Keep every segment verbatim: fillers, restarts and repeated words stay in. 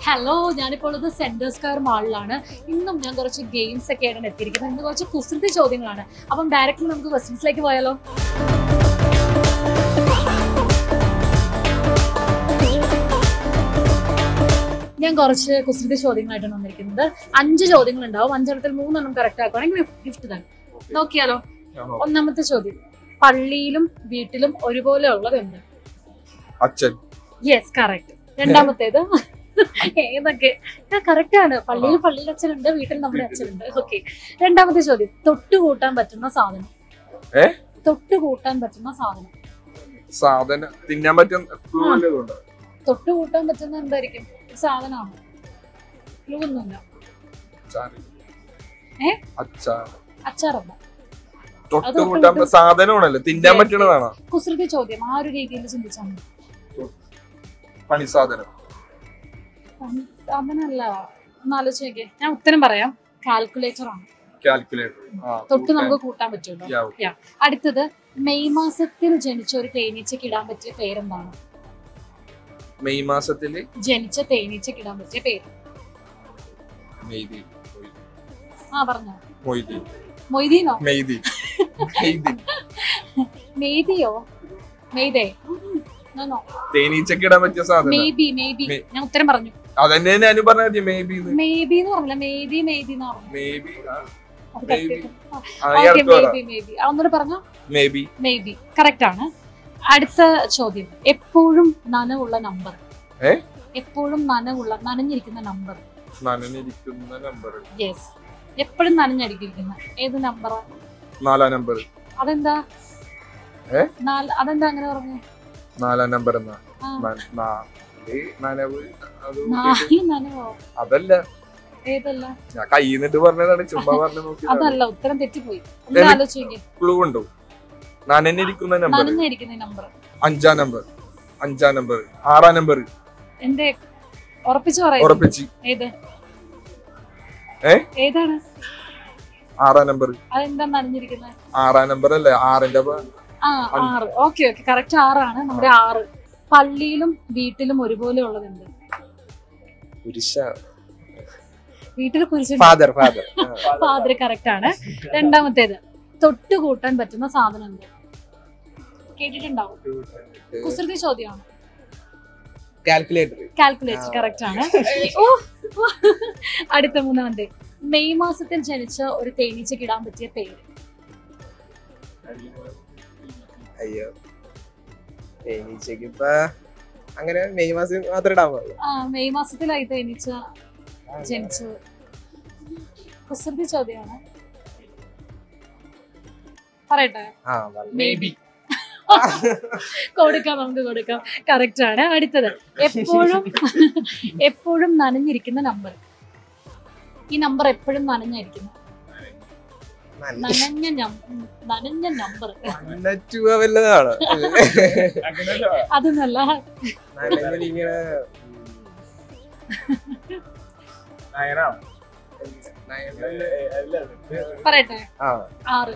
Hello, ഞാനിപ്പോൾ ഉള്ളത് central square മാളിലാണ്. ഇന്നും ഞാൻ കുറച്ച് ഗെയിംസ് ഒക്കെ ആയിട്ടാണ് എത്തിയിരിക്കുന്നത്. ഇന്ന് കുറച്ച് കുസൃതി ചോദ്യങ്ങളാണ്. അപ്പം ഡയറക്റ്റ്ലി നമുക്ക് ക്വസ്റ്റ്യൻസിലേക്ക് പോയാലോ? ഞാൻ കുറച്ച് കുസൃതി ചോദ്യങ്ങളായിട്ടാണ് വന്നിരിക്കുന്നത്. അഞ്ച് ചോദ്യങ്ങൾ ഉണ്ടാവും. അഞ്ചെണ്ണത്തിൽ മൂന്നെണ്ണം കറക്റ്റ് ആക്കുകയാണെങ്കിൽ ഗിഫ്റ്റ് തന്നെ. നോക്കിയാലോ? ഒന്നാമത്തെ ചോദ്യം, പള്ളിയിലും വീട്ടിലും ഒരുപോലെ ഉള്ളത് എന്ത്? അച്ഛൻ. Yes, correct. രണ്ടാമത്തേത് ഏതൊക്കെ കറക്റ്റ് ആണ്. പള്ളിയിൽ പള്ളിയിൽ അച്ഛനുണ്ട്, വീട്ടിൽ നമ്മുടെ അച്ഛനുണ്ട്. ഓക്കെ. രണ്ടാമത്തെ ചോദ്യം, തൊട്ട് കൂട്ടാൻ പറ്റുന്ന സാധനം. തൊട്ട് കൂട്ടാൻ പറ്റുന്ന സാധനം സാധനം തിന്നാൻ പറ്റുന്ന തൊട്ട് കൂട്ടാൻ പറ്റുന്ന എന്തായിരിക്കും? സാധനമാണ്. ക്ലൂ ഒന്നുമില്ല. ഏ അച്ചാറല്ല. സാധനമാണല്ലോ, തിന്നാൻ പറ്റുന്നതാണോ? കുസൃതി ചോദ്യം. ആ ഒരു രീതിയിൽ ചിന്തിച്ചാൽ മതി. പണി സാധനം സാധനമല്ല. ഒന്ന് ആലോചിക്കേ. ഞാൻ ഉത്തരം പറയാം. കാൽക്കുലേറ്റർ ആണ്. തൊട്ട് നമുക്ക് കൂട്ടാൻ പറ്റുമല്ലോ. അടുത്തത്, മെയ് മാസത്തിൽ ജനിച്ച ഒരു തേനീച്ചക്ക് ഇടാൻ പറ്റിയ പേരെന്താണ്? മെയ് മാസത്തിൽ ജനിച്ച തേനീച്ചക്ക് ഇടാൻ പറ്റിയ പേര്? ആ പറഞ്ഞോ. മൊയ്തീനോ? മെയ്തിയോ? മെയ്തേ? തേനീച്ചക്ക് ഇടാൻ പറ്റിയ സാധനം. മേബി. മേബി. ഞാൻ ഉത്തരം പറഞ്ഞു. അതന്നെ ഞാനും പറഞ്ഞ മേബി. മേബി എന്ന് പറഞ്ഞില്ല, മേബി. മേബി എന്ന് പറഞ്ഞു. മേബി. ഒന്നുകൂടെ പറഞ്ഞോ. മേബി. മേബി കറക്റ്റ് ആണ്. അടുത്ത ചോദ്യം, എപ്പോഴും നനവുള്ള നമ്പർ. എപ്പോഴും നനവുള്ള നനഞ്ഞിരിക്കുന്ന നമ്പർ. നനഞ്ഞിരിക്കുന്ന നമ്പർ. യെസ്, എപ്പോഴും നനഞ്ഞിരിക്കുന്ന ഏത് നമ്പറാ? നാലാം നമ്പർ. അതെന്താ? അതെന്താ അങ്ങനെ പറഞ്ഞു? നാലാം നമ്പർ. അതല്ല, ഏതല്ല? ഞാൻ കയ്യിന്നിട്ട് പറഞ്ഞതാണ്, ചുമ്മാ പറഞ്ഞു നോക്കി. അതല്ല, ഉത്തരം തെറ്റിപ്പോയി. ക്ലൂ ഉണ്ടോ? നനഞ്ഞിരിക്കുന്ന നമ്പർ. നമ്പർ അഞ്ചാം നമ്പർ. അഞ്ചാം നമ്പർ. ആറാം നമ്പർ. എന്റെ ഉറപ്പിച്ചു പറയാം. ഉറപ്പിച്ച്. ഏത് ഏതാണ്? ആറാം നമ്പർ. അതെന്താ നനഞ്ഞിരിക്കുന്നത്? ആറാം നമ്പർ അല്ലേ? ആറിന്റെ ആ ആറ്. ഓക്കെ ഓക്കെ, കറക്റ്റ് ആറാണ്. നമ്മുടെ ആറ്. പള്ളിയിലും വീട്ടിലും ഒരുപോലെ ഉള്ളതുണ്ട്. വീട്ടിൽ കുരിശ്. ഫാദർ. ഫാദർ. ഫാദർ കറക്റ്റ് ആണ്. രണ്ടാമത്തേത്, തൊട്ട് കൂട്ടാൻ പറ്റുന്ന സാധനം ഉണ്ട്. കേട്ടിട്ടുണ്ടാവും. കുസൃതി ചോദ്യമാണ്. കാൽക്കുലേറ്റർ. കാൽക്കുലേറ്റർ കറക്റ്റ് ആണ്. ഓ, അടുത്ത മൂന്നാമത്തെ, മെയ് മാസത്തിൽ ജനിച്ച ഒരു തേനീച്ചക്ക് ഇടാൻ പറ്റിയ പേര്. അയ്യോ, തേനീച്ചക്ക് ഇപ്പൊ അങ്ങനെ മെയ് മാസം മാത്രം ഇടാൻ പാടില്ല. ആ, മെയ് മാസത്തിലായി തേനീച്ച ജനിച്ചത്. കുസൃതി ചോദ്യമാണ്. പറയട്ടെ? മേബി. കൊടുക്കാം, നമുക്ക് കൊടുക്കാം. കറക്റ്റ് ആണ്. അടുത്തത്, എപ്പോഴും എപ്പോഴും നനഞ്ഞിരിക്കുന്ന നമ്പർ. ഈ നമ്പർ എപ്പോഴും നനഞ്ഞിരിക്കുന്നു. നനഞ്ഞ നനഞ്ഞ നമ്പർ. വല്ലതാണ് അതൊന്നല്ല. പറയട്ടെ? ആറ്.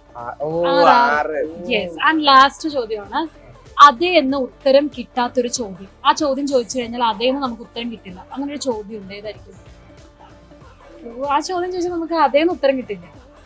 യെസ്. ആൻഡ് ലാസ്റ്റ് ചോദ്യമാണ്, അതെ എന്ന് ഉത്തരം കിട്ടാത്തൊരു ചോദ്യം. ആ ചോദ്യം ചോദിച്ചു കഴിഞ്ഞാൽ അതേ എന്ന് നമുക്ക് ഉത്തരം കിട്ടില്ല. അങ്ങനെ ഒരു ചോദ്യം ഉണ്ട്. ഏതായിരിക്കും? ആ ചോദ്യം ചോദിച്ചാൽ നമുക്ക് അതേന്ന് ഉത്തരം കിട്ടില്ല.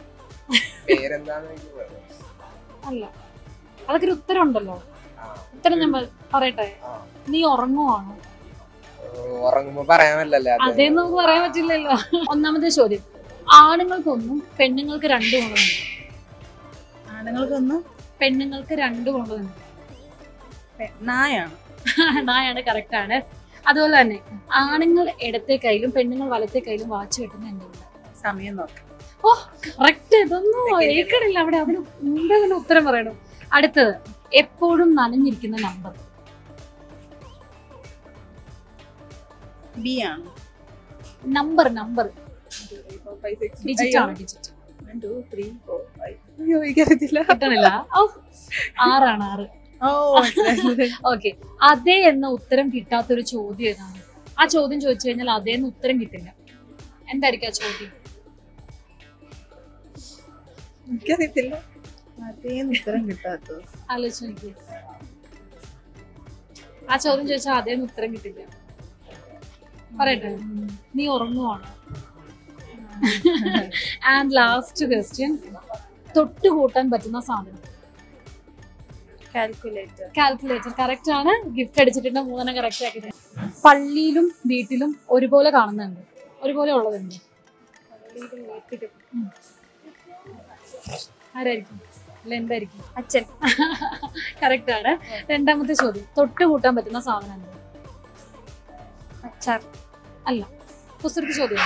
അല്ല, അതൊക്കെ ഒരു ഉത്തരം ഉണ്ടല്ലോ. ഉത്തരം ഞാൻ പറയട്ടെ? നീ ഉറങ്ങുവാണോ? ഉറങ്ങുമ്പോ പറയാൻ പറ്റില്ലല്ലോ. അതേന്ന് നമുക്ക് പറയാൻ പറ്റില്ലല്ലോ. ഒന്നാമത്തെ ചോദ്യം, ആണുങ്ങൾക്കൊന്നും പെണ്ണുങ്ങൾക്ക് രണ്ടും ഉള്ളതുണ്ട്. ആണുങ്ങൾക്കൊന്നും പെണ്ണുങ്ങൾക്ക് രണ്ടും ഉള്ളതുണ്ട്. നായാണ്. നായാണ് കറക്റ്റ് ആണ്. അതുപോലെ തന്നെ ആണുങ്ങൾ ഇടത്തെ കയ്യിലും പെണ്ണുങ്ങൾ വലത്തെ കയ്യിലും വാച്ച് കെട്ടുന്ന എന്തുകൊണ്ട്? സമയം നോക്കാം. ഓ, കറക്റ്റ്. ഇതൊന്നും ഏക്കടില്ല അവിടെ. അതിന് മുമ്പേ തന്നെ ഉത്തരം പറയണം. അടുത്തത്, എപ്പോഴും നനഞ്ഞിരിക്കുന്ന നമ്പർ. ബി ആണ്. നമ്പർ നമ്പർ ഡിജിറ്റ് ആണ്. ഡിജിറ്റ്. കിട്ടണില്ല. ഓ, ആറാണ്. ആറ്. ഓക്കെ. അതേ എന്ന ഉത്തരം കിട്ടാത്തൊരു ചോദ്യം ഏതാണ്? ആ ചോദ്യം ചോദിച്ചു കഴിഞ്ഞാൽ അതേന്ന് ഉത്തരം കിട്ടില്ല. എന്തായിരിക്കും ആ ചോദ്യം? എനിക്കറിയത്തില്ല. അതേന്ന് ഉത്തരം കിട്ടാത്തത് ആലോചിച്ച് ആ ചോദ്യം ചോദിച്ചാൽ അതേന്ന് ഉത്തരം കിട്ടില്ല. പറയട്ടെ, നീ ഉറങ്ങുവാണോ? ആൻഡ് ലാസ്റ്റ് ക്വസ്റ്റ്യൻ, തൊട്ടുകൂട്ടാൻ പറ്റുന്ന സാധനം. കാൽക്കുലേറ്റർ. കാൽക്കുലേറ്റർ കറക്റ്റ് ആണ്. ഗിഫ്റ്റ് അടിച്ചിട്ടുണ്ട്, മൂന്നെണ്ണം കറക്റ്റ് ആക്കിയിട്ടുണ്ട്. പള്ളിയിലും വീട്ടിലും ഒരുപോലെ കാണുന്നുണ്ട്, ഒരുപോലെ ഉള്ളതുണ്ട്. ഉം. ആരായിരിക്കും? അല്ല എന്തായിരിക്കും? അച്ഛൻ. കറക്റ്റ് ആണ്. രണ്ടാമത്തെ ചോദ്യം, തൊട്ടുകൂട്ടാൻ പറ്റുന്ന സാധനം എന്ത്? അച്ചാർ. അല്ല, പുസ്തകത്തെ ചോദ്യം.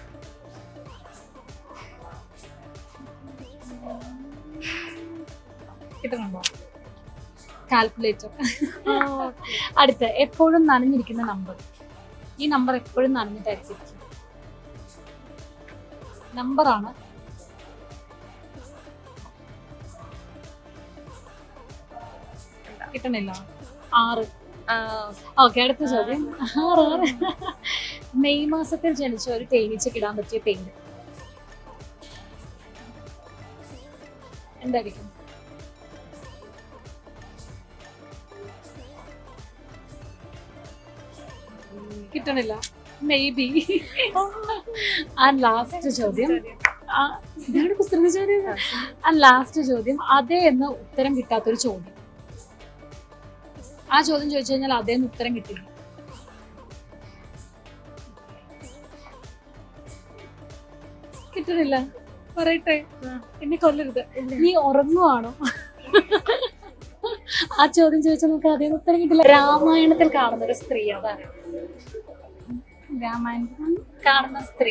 കിട്ടുന്നുണ്ടോ? കാൽക്കുലേറ്റർ. അടുത്ത, എപ്പോഴും നനഞ്ഞിരിക്കുന്ന നമ്പർ. ഈ നമ്പർ എപ്പോഴും നനഞ്ഞിട്ടായിരിക്കും. നമ്പറാണ്. കിട്ടണില്ല. ആറ്. ഓക്കെ, അടുത്ത ചോദ്യം. ആറ് ആറ് മെയ് മാസത്തിൽ ജനിച്ച ഒരു തേനീച്ചക്ക് ഇടാൻ പറ്റിയ പേര് എന്തായിരിക്കും? കിട്ടണില്ല. May B. ആൻഡ് ലാസ്റ്റ് ചോദ്യം, ഇതാണ് പുസ്തക ചോദ്യം. ആൻഡ് ലാസ്റ്റ് ചോദ്യം, അതെ എന്ന് ഉത്തരം കിട്ടാത്തൊരു ചോദ്യം. ആ ചോദ്യം ചോദിച്ചു കഴിഞ്ഞാൽ അതേ എന്ന് ഉത്തരം കിട്ടില്ല. കിട്ടണില്ല. പറയട്ടെ, എന്നെ കൊല്ലരുത്. നീ ഉറങ്ങുവാണോ? ആ ചോദ്യം ചോദിച്ചാൽ നമുക്ക് അതേ ഉത്തരം കിട്ടില്ല. രാമായണത്തിൽ കാണുന്ന ഒരു സ്ത്രീ അതാണ്. രാമായണത്തിൽ കാണുന്ന സ്ത്രീ.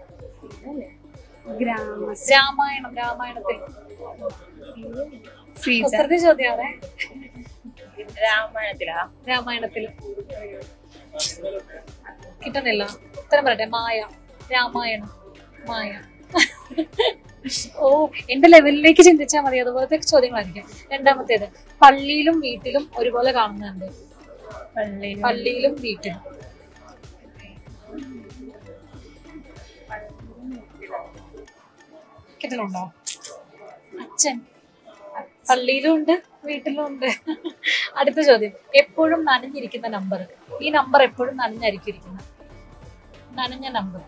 രാമായണം രാമായണത്തിൽ പുസ്തകത്തെ ചോദ്യമാണ്. രാമായണത്തിലാ? രാമായണത്തിൽ കിട്ടുന്നില്ല. ഉത്തരം പറയട്ടെ. മായ. രാമായണം മായ. ഓ, എന്റെ ലെവലിലേക്ക് ചിന്തിച്ചാൽ മതി, അതുപോലത്തെ ചോദ്യങ്ങളായിരിക്കും. രണ്ടാമത്തേത്, പള്ളിയിലും വീട്ടിലും ഒരുപോലെ കാണുന്നുണ്ട്. പള്ളിയിലും വീട്ടിലും. കിട്ടലുണ്ടോ? അച്ഛൻ. പള്ളിയിലും ഉണ്ട്, വീട്ടിലും ഉണ്ട്. അടുത്ത ചോദ്യം, എപ്പോഴും നനഞ്ഞിരിക്കുന്ന നമ്പർ. ഈ നമ്പർ എപ്പോഴും നനഞ്ഞായിരിക്കും ഇരിക്കുന്നത്. നനഞ്ഞ നമ്പർ.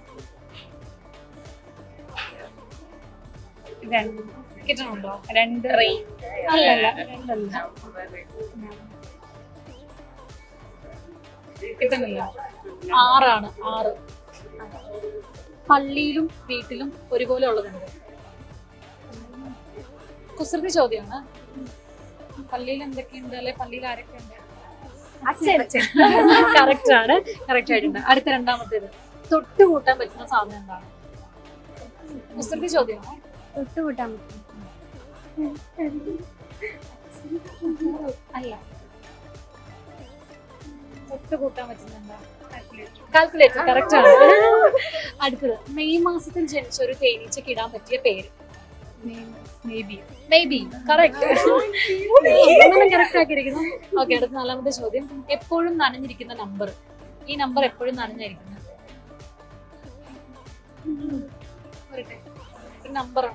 കിട്ടണുണ്ടോ? രണ്ട്. അല്ലല്ല, രണ്ടല്ല. കിട്ടുന്നില്ല. ആറാണ്. ആറ്. പള്ളിയിലും വീട്ടിലും ഒരുപോലെ ഉള്ളതുണ്ട്. കുസൃതി ചോദ്യമാണ്. പള്ളിയിൽ എന്തൊക്കെയുണ്ട്, അല്ലെ പള്ളിയിൽ ആരൊക്കെ ഉണ്ട്? കറക്റ്റ് ആണ്. കറക്റ്റ് ആയിട്ടുണ്ട്. അടുത്ത രണ്ടാമത്തേത്, തൊട്ടുകൂട്ടാൻ പറ്റുന്ന സാധനം എന്താണ്? കുസൃതി ചോദ്യമാണ്. തൊട്ടുകൂട്ടാൻ അല്ല, തൊട്ടുകൂട്ടാൻ പറ്റുന്ന എന്താ? കാൽക്കുലേറ്റർ. കറക്റ്റ് ആണ്. അടുത്തത്, മെയ് മാസത്തിൽ ജനിച്ച ഒരു തേനീച്ചക്ക് ഇടാൻ പറ്റിയ പേര്. കറക്റ്റ് ആക്കിയിരിക്കുന്നു. ഓക്കെ, അടുത്ത നാലാമത്തെ ചോദ്യം, എപ്പോഴും നനഞ്ഞിരിക്കുന്ന നമ്പർ. ഈ നമ്പർ എപ്പോഴും നനഞ്ഞിരിക്കുന്നത് നമ്പറാണ്.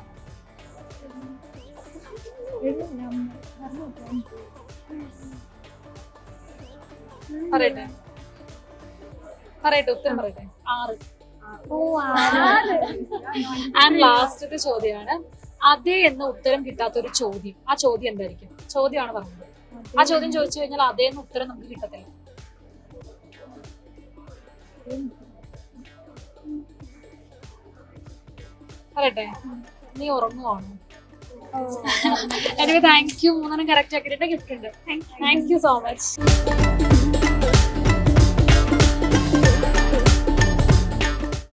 പറയട്ടെ പറയട്ടെ ഉത്തരം പറയട്ടെ. ആറ്. ആൻഡ് ലാസ്റ്റത്തെ ചോദ്യമാണ്, അതെ എന്ന് ഉത്തരം കിട്ടാത്ത ഒരു ചോദ്യം. ആ ചോദ്യം എന്തായിരിക്കും? ചോദ്യമാണ് പറഞ്ഞത്. ആ ചോദ്യം ചോദിച്ചു കഴിഞ്ഞാൽ അതേ എന്ന് ഉത്തരം നമുക്ക് കിട്ടത്തില്ല. പറയട്ടെ, നീ ഉറങ്ങുവാണോ? Anyway thank you. മൂന്നെണ്ണം കറക്റ്റ് ആക്കിയിട്ട് ഗിഫ്റ്റ് ഉണ്ട്. Thank you so much.